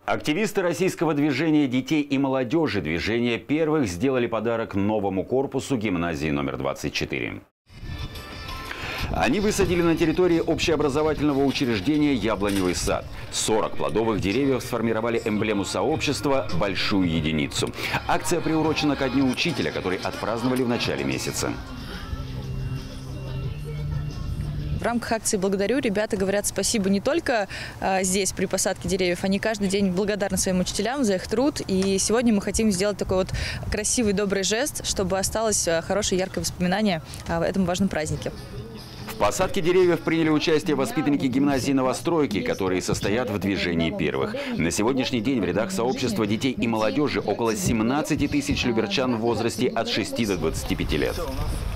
Активисты российского движения детей и молодежи «Движение первых» сделали подарок новому корпусу гимназии номер 24. Они высадили на территории общеобразовательного учреждения яблоневый сад. 40 плодовых деревьев сформировали эмблему сообщества – большую единицу. Акция приурочена ко Дню учителя, который отпраздновали в начале месяца. В рамках акции «Благодарю» ребята говорят спасибо не только здесь, при посадке деревьев, они каждый день благодарны своим учителям за их труд. И сегодня мы хотим сделать такой вот красивый, добрый жест, чтобы осталось хорошее, яркое воспоминание о этом важном празднике. В посадке деревьев приняли участие воспитанники гимназии «Новостройки», которые состоят в «Движении первых». На сегодняшний день в рядах сообщества детей и молодежи около 17 тысяч люберчан в возрасте от 6 до 25 лет.